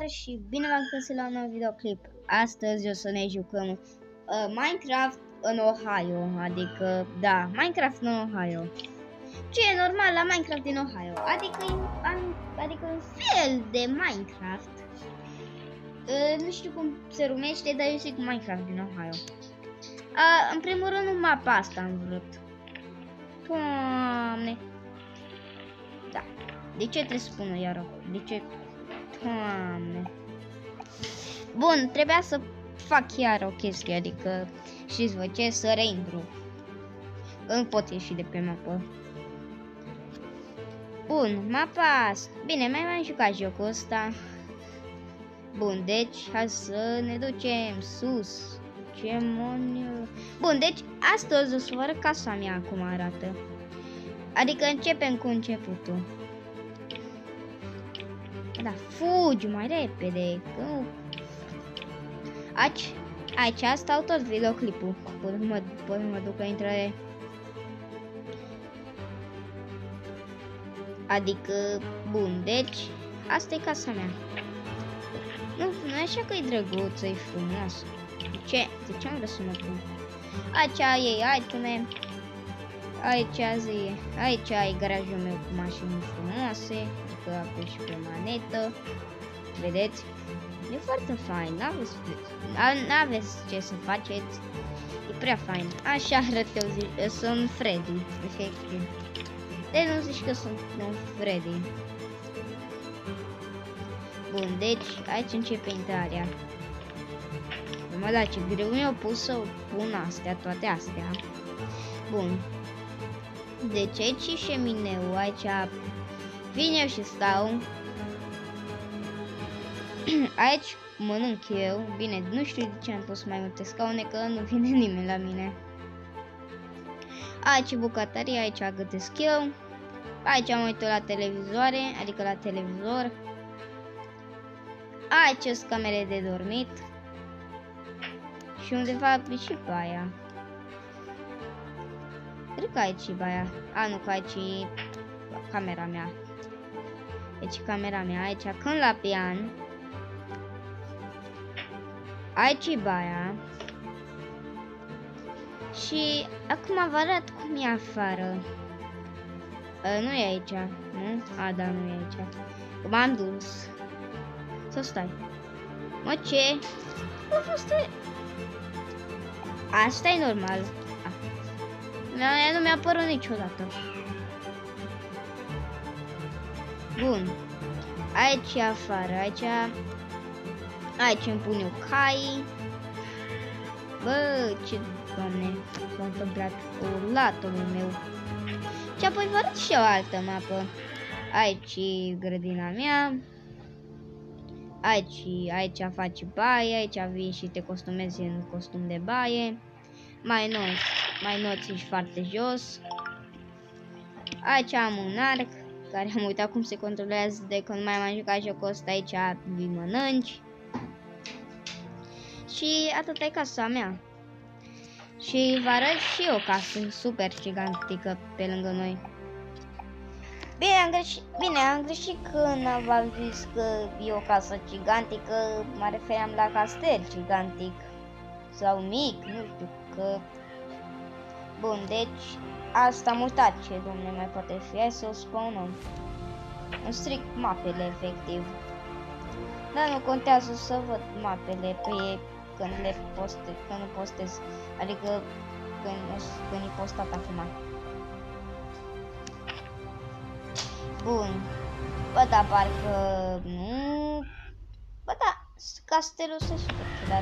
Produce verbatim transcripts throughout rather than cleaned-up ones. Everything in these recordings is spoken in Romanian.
și bine v-am găsit la un nou videoclip. Astăzi o să ne jucăm uh, Minecraft în Ohio, adică, da, Minecraft în Ohio. Ce e normal la Minecraft din Ohio, adică, adică un fel de Minecraft. Uh, nu știu cum se numește, dar eu zic Minecraft din Ohio. Uh, în primul rând, mapa asta am vrut. Doamne. Da. De ce trebuie să spună iară? De ce? Doamne. Bun, trebuia să fac chiar o chestie, adică știți vă ce, să reintru. Că nu pot ieși de pe mapă. Bun, mapa asta. Bine, mai mai jucat jocul ăsta. Bun, deci hai să ne ducem sus. Ce moniu. Bun, deci astăzi o să vă arăt casa mea cum arată. Adică începem cu începutul. Da, fugi mai repede, că nu... Aici, aici stau tot videoclipul. Pot mă, pot mă duc la intrare. Adică, bun, deci, asta e casa mea. Nu, nu e așa că e drăguță, e frumoasă. De ce? De ce am vrut să mă pun? Aici e iTunes. Aici zi, aici e garajul meu cu mașini frumoase, adică apoi și pe manetă. Vedeți? E foarte fain, n-aveți ce să faceți. E prea fain. Așa arăt eu, zi, sunt Freddy, efectiv. Deci nu zici că sunt un Freddy. Bun, deci aici începe intrarea. Mă, da, ce greu mi-au pus să pun astea, toate astea. Bun. Deci aici e șemineu, aici vin eu și stau. Aici mănânc eu. Bine, nu știu de ce am pus mai multe scaune, că nu vine nimeni la mine. Aici e bucătăria, aici gătesc eu. Aici am uitat la televizoare, adică la televizor. Aici sunt camere de dormit. Și undeva e și baia. Cred că aici e baia. A, nu, că aici e camera mea. Aici e camera mea. Aici, când la pian. Aici e baia. Și acum vă arăt cum e afară. A, nu e aici, nu? A, da, nu e aici. M-am dus. Să stai. Mă, ce? Asta Asta e normal. Mie nu mi-a părut niciodată. Bun. Aici e afară, aici... Aici îmi pun eu cai. Bă, ce... Doamne, s-a întâmplat cu latul meu. Și apoi vă arăt și o altă mapă. Aici e grădina mea. Aici, aici faci baie, aici vii și te costumezi în costum de baie. Mai noți, mai noți ești foarte jos. Aici am un arc, care am uitat cum se controlează de când mai am jucat jocul ăsta. Aici îi mănânci. Și atât e casa mea. Și vă arăt și o casă super gigantică pe lângă noi. Bine, am greșit, bine, am greșit când v-am zis că e o casă gigantică, mă refeream la castel gigantic sau mic, nu știu, că... Bun, deci asta am uitat ce, domne, mai poate fi, hai să o spunem. Îmi stric mapele, efectiv. Dar nu contează să văd mapele pe când le postez, când nu postez, adică când, când e postat acum. Bun. Bă, da, parcă nu... Bă, da, castelul se super ciudat.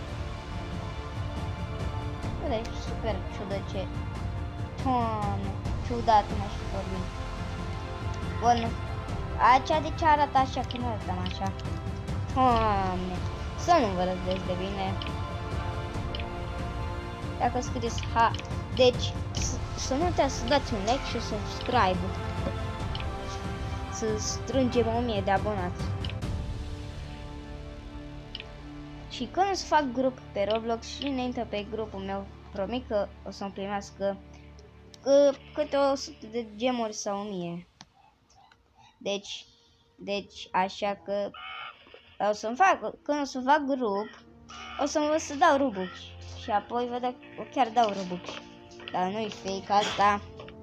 Bă, da, e super ciudă ce... Doamne, ciudat, mă și vorbim. Bun. Aici de ce arată așa, că nu arătăm așa. Doamne, să nu vă răzdeți de bine. Dacă scrieți ha... Deci, să nu uitați să dați un like și subscribe. Să strângem o mie de abonați. Și când o să fac grup pe Roblox și înainte pe grupul meu, promit că o să-mi primească că, câte o sută de gemuri sau o mie. Deci, deci așa că O să-mi fac, când o să fac grup, o să învăț să dau Robux. Și apoi văd dacă chiar dau Robux. Dar nu-i fake asta.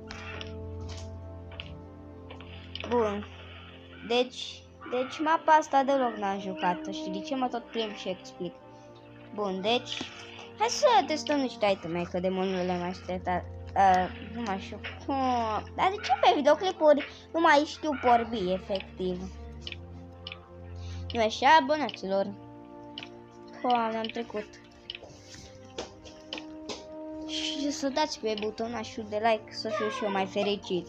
Bun. Deci, deci mapa asta deloc n-am jucat-o. Știi de ce mă tot plimb și explic. Bun, deci, hai să testăm niște iteme, că demonurile mai așteptat. Uh, nu mai știu cum. Dar de ce pe videoclipuri nu mai știu vorbi, efectiv? Nu așa, abonaților. Doamne, am trecut. Și să dați pe butonașul de like să fiu și eu mai fericit.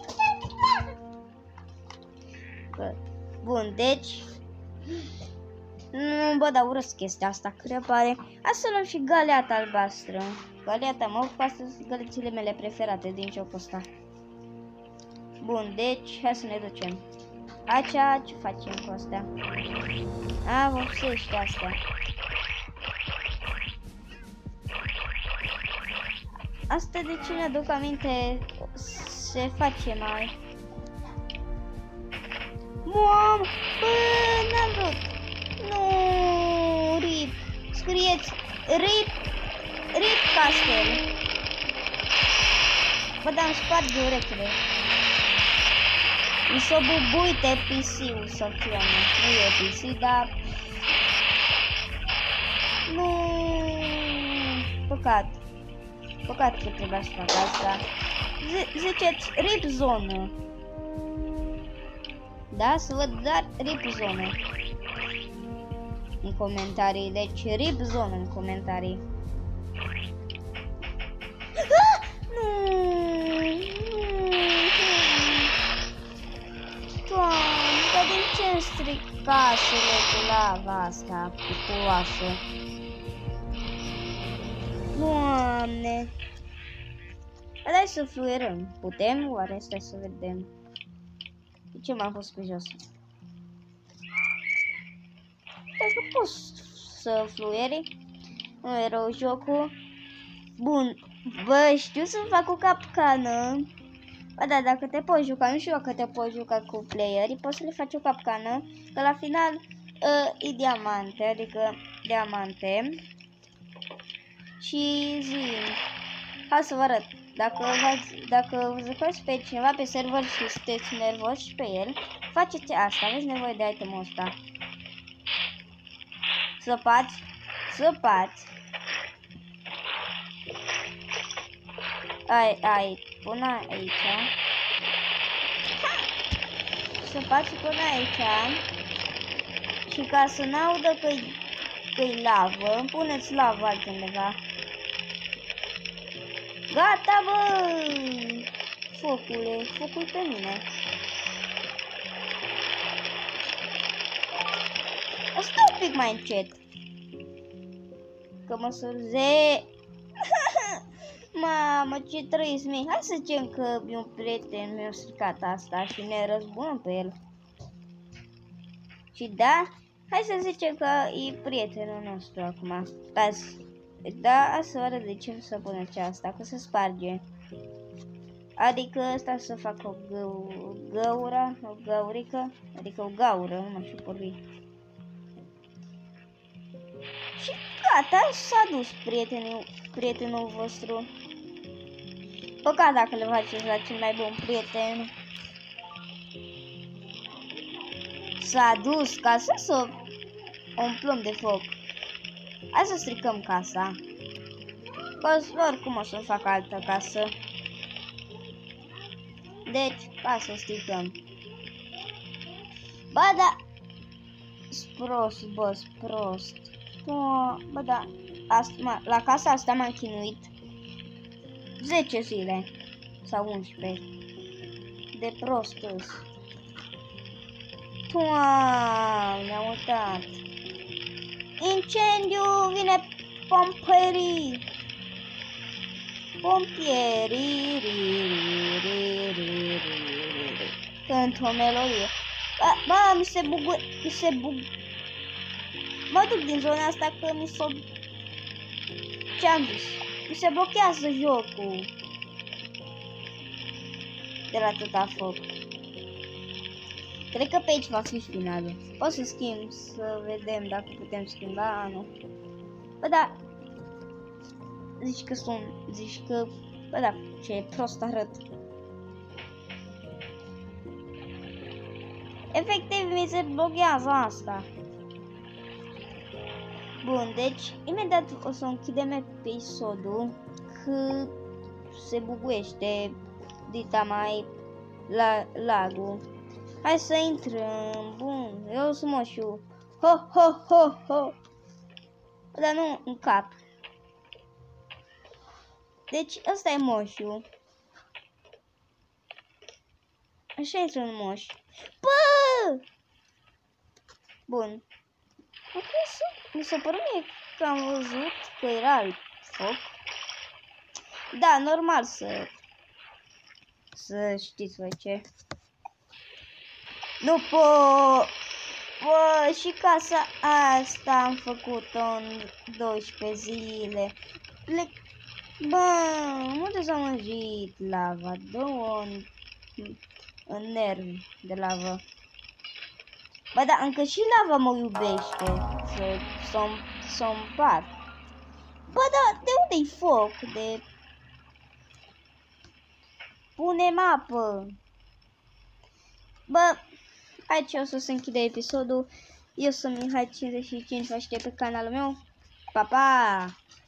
Bun, deci nu, bă, dar urăsc chestia asta, crepare. Hai să luăm și galeata albastră. Galeata, mă ocup astăzi gălețile mele preferate din jocul ăsta. Bun, deci, hai să ne ducem. Acea, ce facem cu astea? A, vopsește astea. Asta de ce ne-aduc aminte se face mai... Mamă, bă, n-am vrut. Nu, rip. Scrieți, rip, rip castel. Bă, dar îmi sparge urechile. Mi s-o bubuite P C-ul sau ceva, nu e P C, dar... Nu, păcat. Păcat că trebuia să fac asta. Ziceți, rip zonă. Da, să văd, dar rip zonă în comentarii, deci rip zonă în comentarii. Ah! Nu, nu, Doamne, dar de ce îmi stric casele cu lava asta, piculoasă? Doamne! Hai să fluierăm. Putem? Oare? Stai să vedem. De ce m-am pus pe jos? Dacă pot să fluieri. Nu e rău jocul. Bun. Bă, știu să fac o capcană. Bă, da, dacă te poți juca, nu știu dacă te poți juca cu playerii, poți să le faci o capcană. Că la final uh, e diamante, adică diamante. Și zi. Hai să vă arăt. Dacă, dacă jucați pe cineva pe server și sunteți nervoși pe el, faceți asta, aveți nevoie de itemul ăsta. Săpați, săpați. Ai, ai, până aici. Săpați până aici. Și ca să n-audă că-i că-i lavă, puneți lavă altundeva. Gata, bă! Focule, focul pe mine. O să dau un pic mai încet. Că mă surze. Mamă, ce trăiți mie. Hai să zicem că un prieten mi-a stricat asta și ne răzbunăm pe el. Și da, hai să zicem că e prietenul nostru acum. Stați. Da, hai să vă arăt de ce să puneți asta, că se sparge. Adică asta să fac o gău, găură, o găurică, adică o gaură, nu mai știu vorbi. Și gata, s-a dus prietenul, prietenul vostru. Păcat dacă le faceți la cel mai bun prieten. S-a dus ca să să umplăm de foc. Hai să stricăm casa. Că oricum o să fac altă casă. Deci, ca să stricăm. Ba da. Prost, bă, prost. Bă, bă da. Asta, la casa asta m-am chinuit zece zile. Sau unsprezece. De prostăs. Doamne, am uitat. Incendiu, vine pomperii. Pompierii, ri, ri, ri, ri, ri. Cânt o melodie. Ba, ba, mi se bugu... Mi se bug... Mă duc din zona asta că mi s-o... Ce-am zis? Mi se blochează jocul. De la atâta foc. Cred că pe aici va fi finalul. O să schimb, să vedem dacă putem schimba, nu. Bă, da. Zici că sunt, zici că, bă, da, ce prost arăt. Efectiv, mi se blochează asta. Bun, deci, imediat o să închidem episodul că se buguiește dita mai la lagul. Hai să intrăm, bun, eu sunt moșu. Ho, ho, ho, ho. Dar nu în cap. Deci, ăsta e moșu. Așa intră în moș. Bă! Bun. Mi s-a părut mie că am văzut că era alt foc. Da, normal să... Să știți voi ce. Nu pot... Bă, și casa asta am făcut-o în douăsprezece zile. Plec... Bă, nu dezamăgit lava. Dă-o în... în nervi de lavă. Bă, dar încă și lava mă iubește. Să să împart. Bă, da, de unde-i foc? De... Pune apă. Bă, aici o să se închide episodul. Eu sunt Mihai cincizeci și cinci, vă aștept pe canalul meu. Pa, pa!